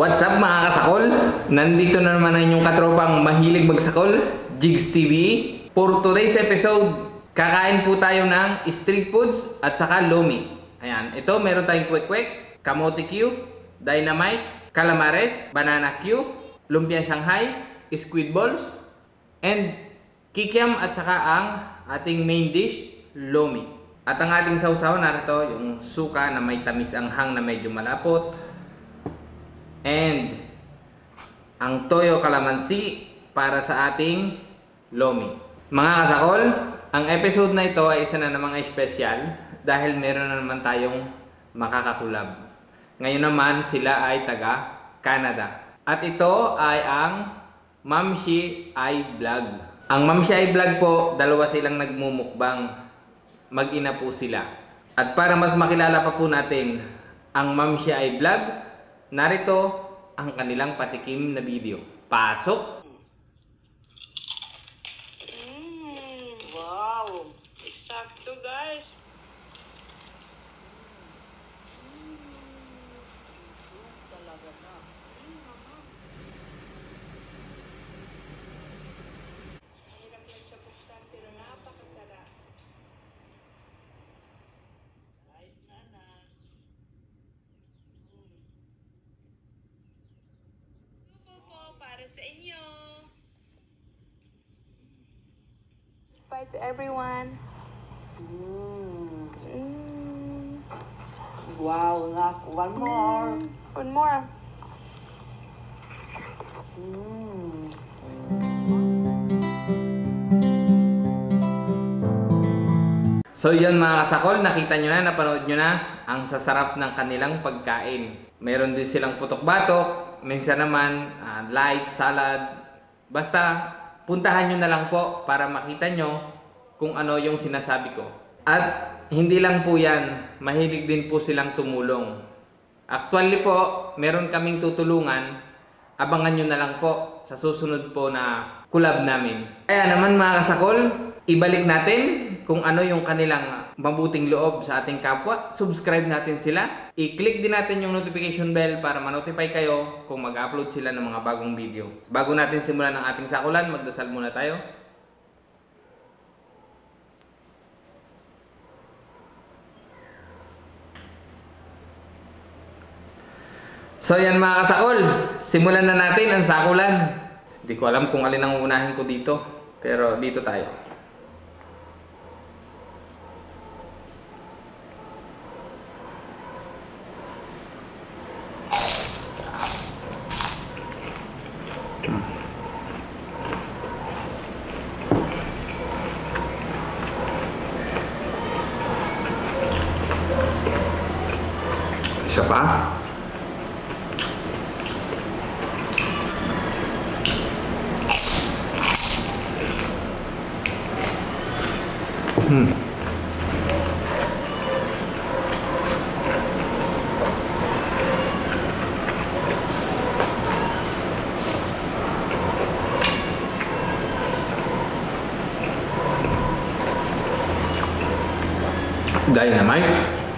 What's up mga kasakol? Nandito na naman ang inyong katropang mahilig magsakol, Jigs TV. For today's episode, kakain po tayo ng street foods at saka lomi. Ayan, ito meron tayong kwek-kwek, kamote Q, dynamite, calamares, banana Q, lumpia Shanghai, squid balls, and kikiam at saka ang ating main dish, lomi. At ang ating sausaw narito, yung suka na may tamis anghang na medyo malapot, and ang toyo calamansi para sa ating lomi. Mga kasakol, ang episode na ito ay isa na namang special dahil meron na naman tayong makakakulab. Ngayon naman sila ay taga Canada. At ito ay ang Mamshi I Vlog. Ang Mamshi I Vlog po, dalawa silang nagmumukbang. Mag-ina po sila. At para mas makilala pa po natin ang Mamshi I Vlog, narito ang kanilang patikim na video. Pasok! Wow! Eksakto guys! Talaga na. Hirap lang siya buksan pero napakasarap. Ayos na na. Para sa inyo. Bye to everyone. Wow, nak. One more. One more. So yun mga kasakol, nakita nyo na, napanood nyo na ang sasarap ng kanilang pagkain. Meron din silang putok-batok, minsan naman light, salad. Basta puntahan nyo na lang po para makita nyo kung ano yung sinasabi ko. At hindi lang po yan, mahilig din po silang tumulong. Actually po, meron kaming tutulungan. Abangan nyo na lang po sa susunod po na collab namin. Kaya naman mga kasakol, ibalik natin kung ano yung kanilang mabuting loob sa ating kapwa. Subscribe natin sila. I-click din natin yung notification bell para ma-notify kayo kung mag-upload sila ng mga bagong video. Bago natin simulan ang ating sakulan, magdasal muna tayo. So yan mga kasakol, simulan na natin ang sakulan. Hindi ko alam kung alin ang unahin ko dito, pero dito tayo. Isa pa. Dynamite.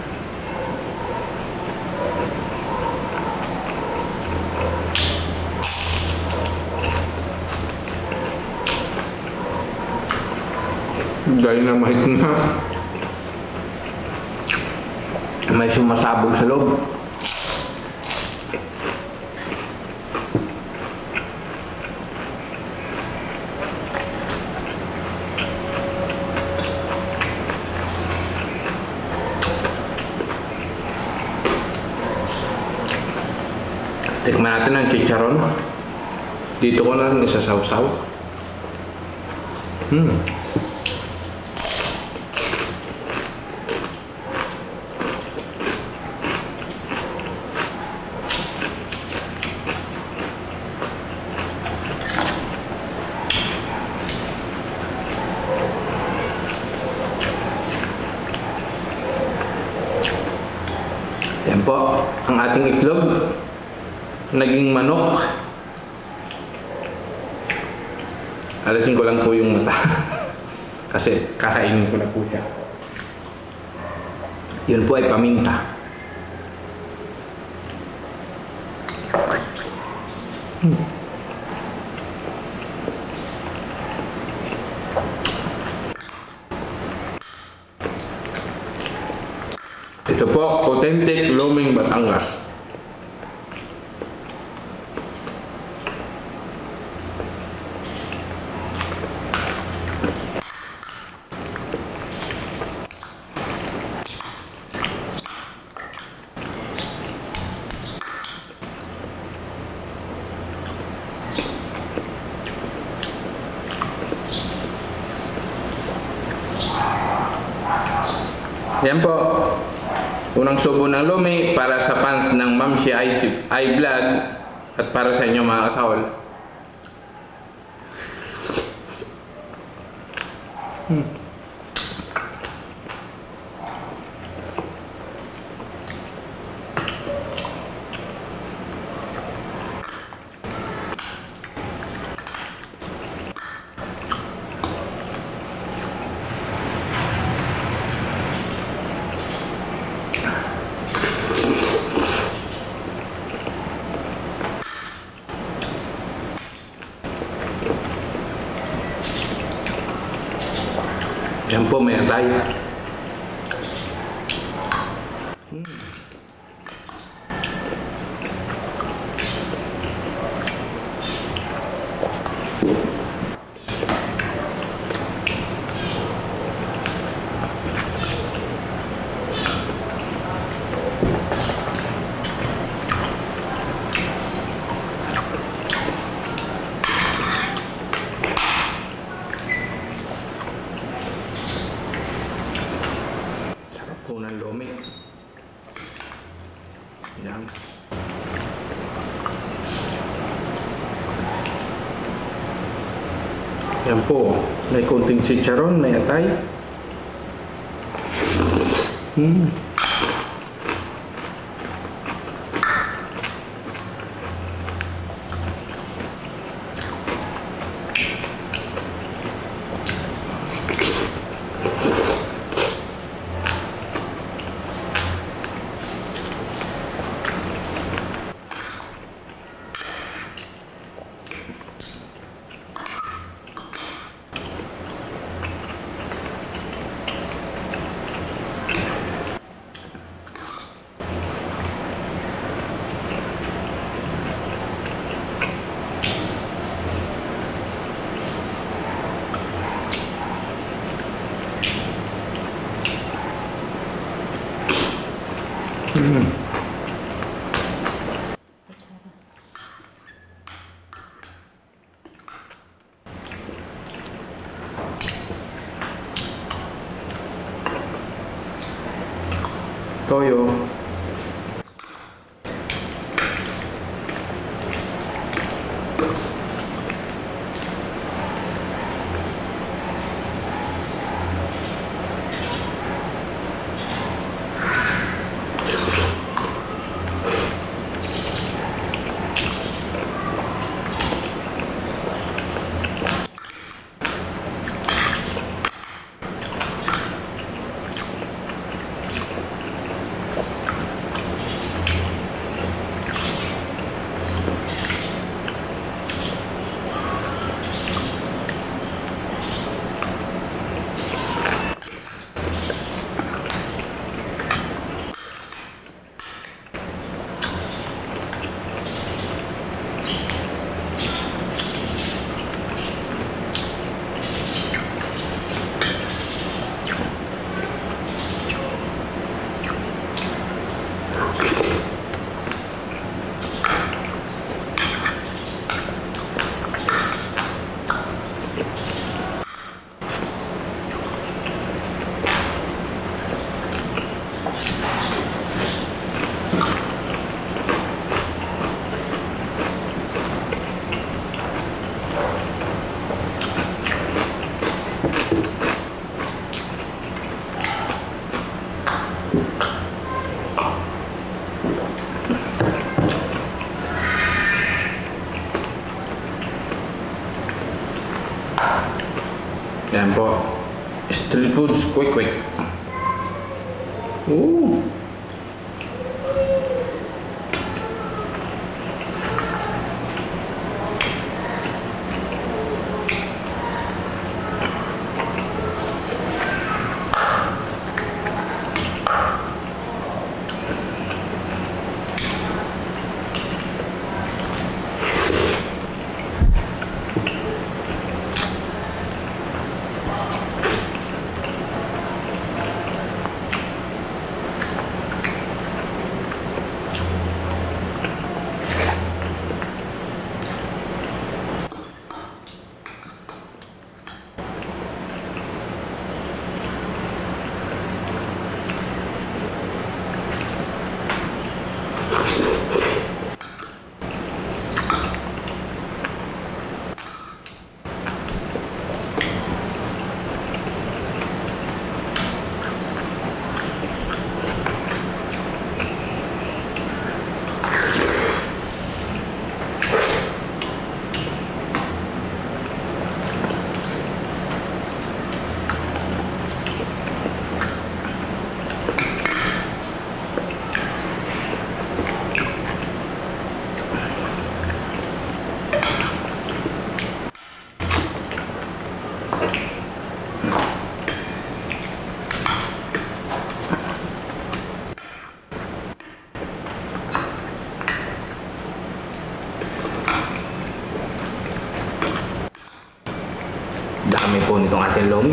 Dynamite na. May sumasabog sa loob. Tikman natin ang chicharon. Dito ko na lang isasawsaw. Yan po, ang ating itlog. Naging manok. Alasin ko lang po yung mata. Kasi kakainin ko na po siya. Yun po ay paminta. Ito po, authentic Luming Batangas. Yan po, unang subo ng lumi para sa fans ng Mamshi I Vlog at para sa inyo mga kasawal. Yan po, may atay. Ng lumi. Yan. Yan po. May konting chicharon, may atay. Toyo. Yan po. Street foods, quick. Ooh. itong ating lomi.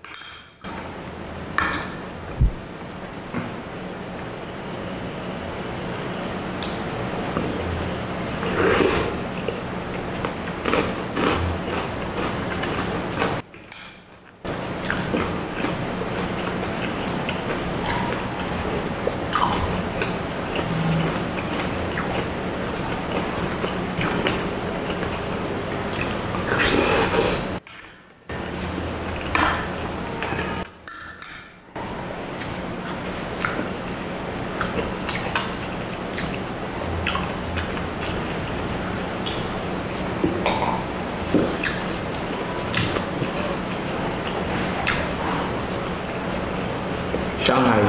Shanghai.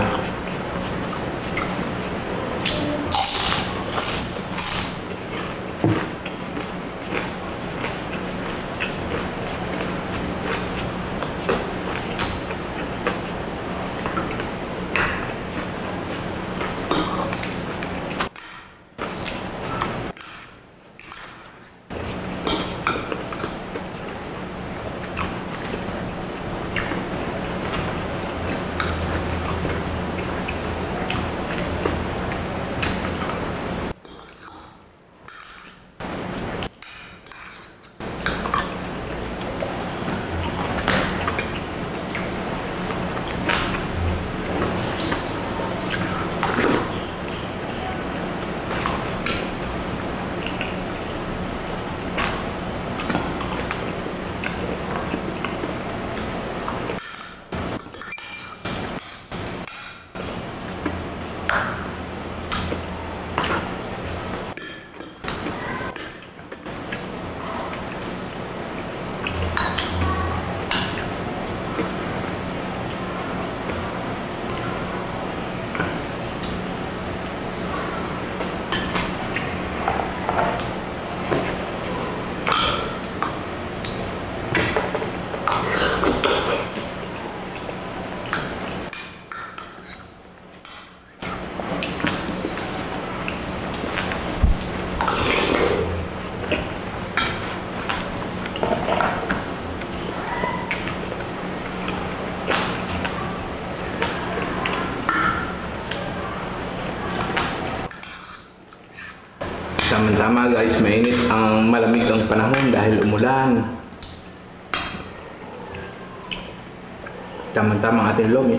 Tama-tama guys, mainit ang malamig ang panahon dahil umulan. Tama-tama ang ating lomi.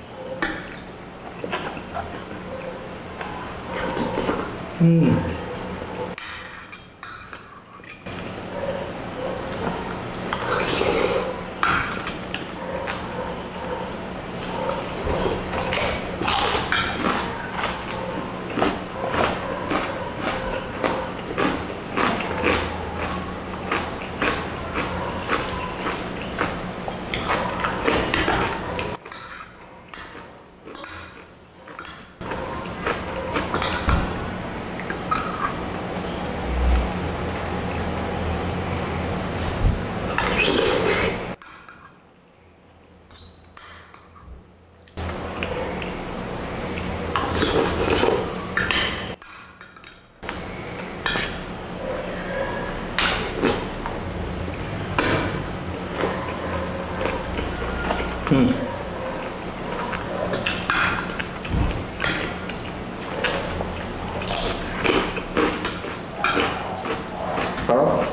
Sarap.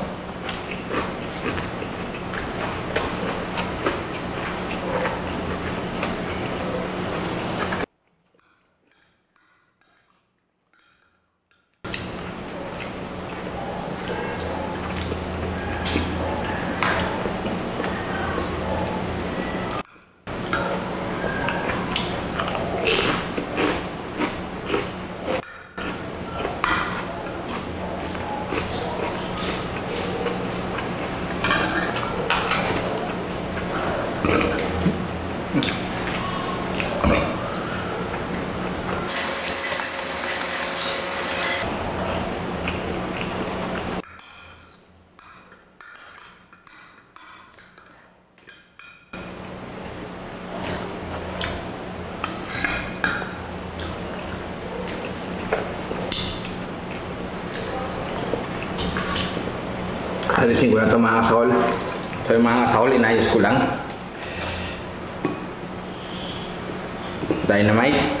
Alisin ko na ito mga kasol. So yung mga sahol, inayos ko lang. Dynamite.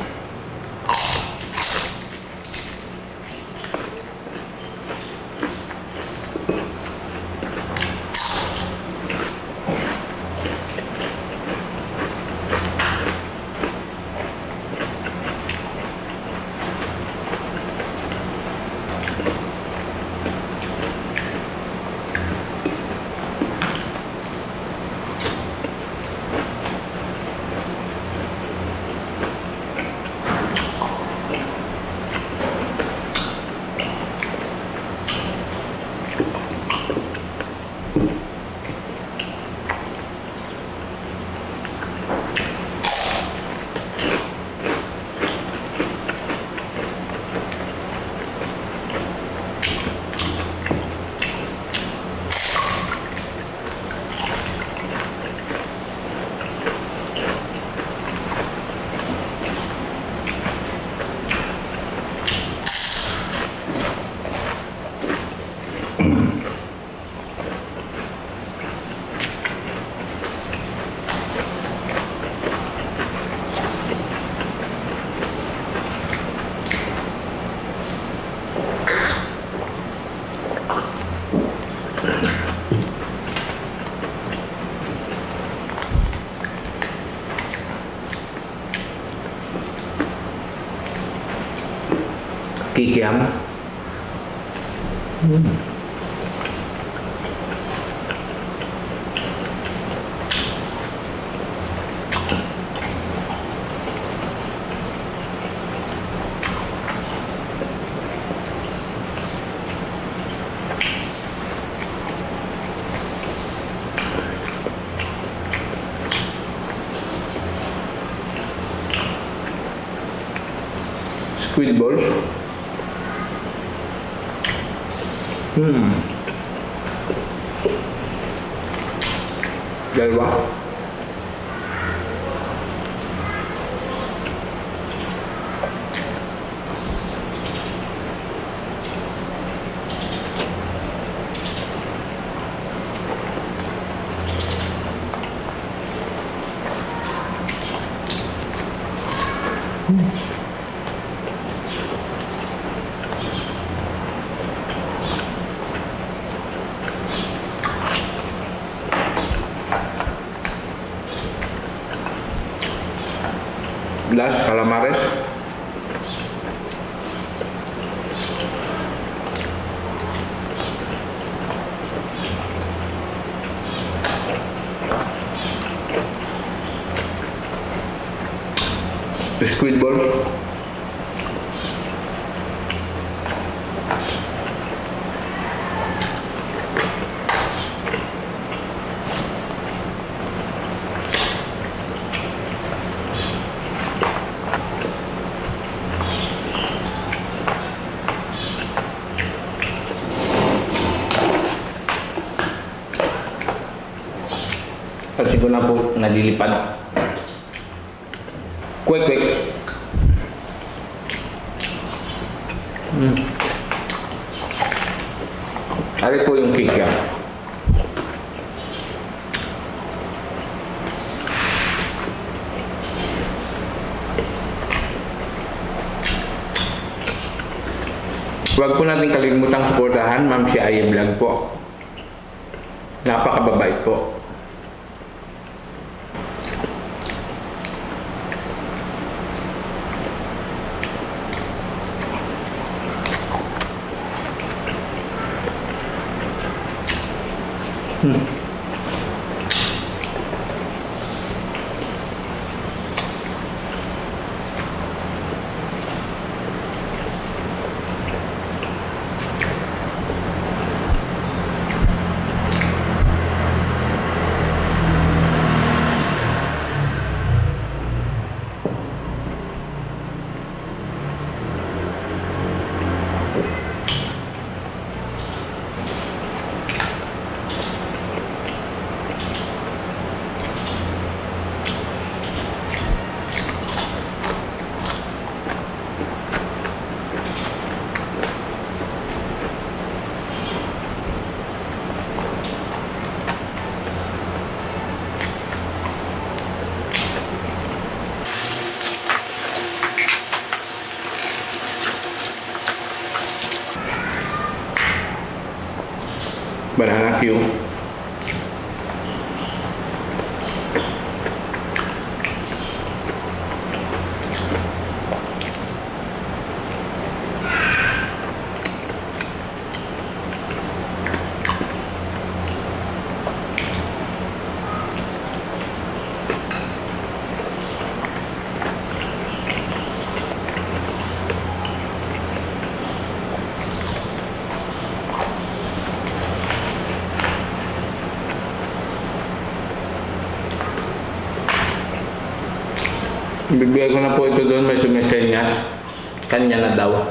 Kikiam. Squid balls. Dalawa. Las calamares. Squid balls. Kasi ko na po nalilipad. Kwek-kwek. Ari po yung kikiam. Huwag po natin kalimutang suportahan Ma'am si Aye Vlog po. Napakababait po. Banana Q. Bibigay ko na po ito doon, may sumisenyas. Kanya na daw.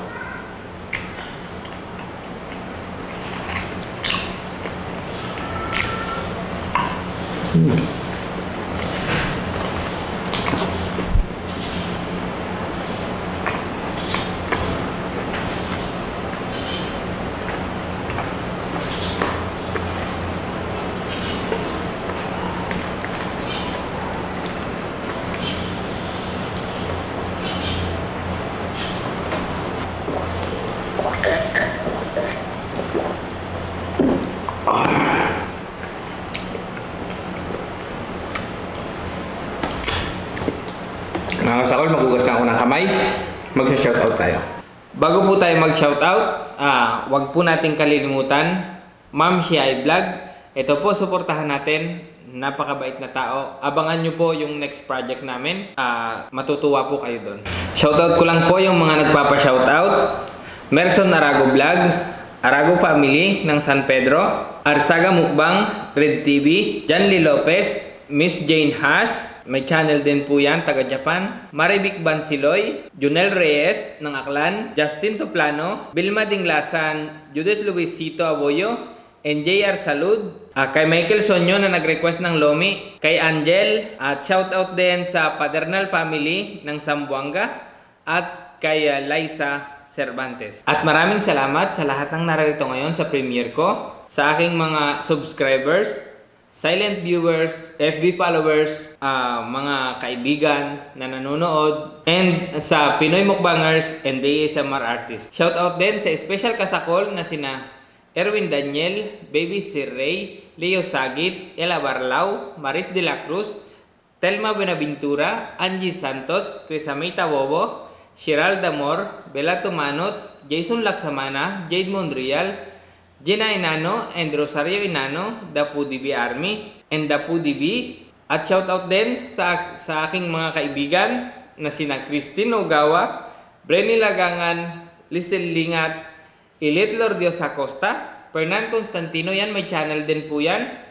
Mga kasakol, magugas na ako ng kamay. Magsa-shoutout tayo. Bago po tayo mag-shoutout, wag po nating kalilimutan, Ma'am Shai Vlog. Ito po, suportahan natin. Napakabait na tao. Abangan nyo po yung next project namin. Matutuwa po kayo doon. Shoutout ko lang po yung mga nagpapa-shoutout. Merson Arago Vlog, Arago Family ng San Pedro, Arsaga Mukbang, Red TV, Janly Lopez, Miss Jane Haas, may channel din po yan, taga Japan, Marivic Bansiloy, Junel Reyes ng Aklan, Justin Toplano, Vilma Dinglasan, Judes Luisito Aboyo, and JR Salud, kay Michael Sonyo na nag-request ng Lomi, kay Angel, at shoutout din sa Paternal Family ng Zamboanga, at kay Liza Cervantes. At maraming salamat sa lahat ng narito ngayon sa premiere ko, sa aking mga subscribers, silent viewers, FB followers, mga kaibigan na nanonood, and sa Pinoy Mukbangers and ASMR artists. Shoutout din sa special kasakol na sina Erwin Daniel, Baby Sir Ray, Leo Sagit, Ella Barlao, Maris de la Cruz, Telma Benaventura, Angie Santos, Crisamita Bobo, Sheral Damor, Bella Tumanot, Jason Laksamana, Jade Monreal, Gina Inano and Rosario Inano, Dapu DB Army and Dapu DB. At shoutout din sa aking mga kaibigan na sina Christine Ogawa, Brenny Lagangan, Lisel Lingat, Ilit Lordios Acosta, Fernan Constantino, yan may channel din po yan.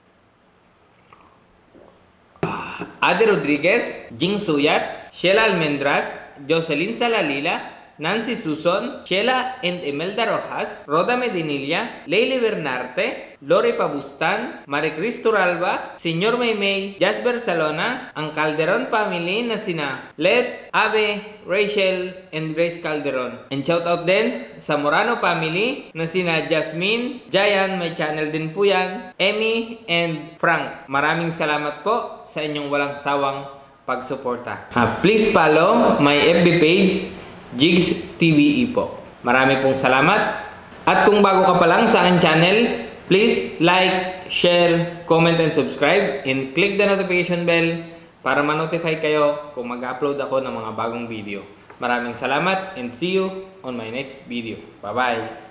Ade Rodriguez, Jing Suyat, Sheila Almendras, Jocelyn Salalila, Nancy Suson, Sheila and Imelda Rojas, Roda Medinilla, Leili Bernarte, Lori Pabustan, Maricris Turalba, Señor Maymay, Jasper Salona, ang Calderon family na sina Led, Abe, Rachel, and Grace Calderon. And shoutout din sa Morano family na sina Jasmine, Jayan, may channel din po yan, Emmy, and Frank. Maraming salamat po sa inyong walang sawang pagsuporta. Please follow my FB page, Jigs TV po. Marami pong salamat. At kung bago ka pa lang sa aking channel, please like, share, comment, and subscribe. And click the notification bell para ma-notify kayo kung mag-upload ako ng mga bagong video. Maraming salamat and see you on my next video. Bye-bye!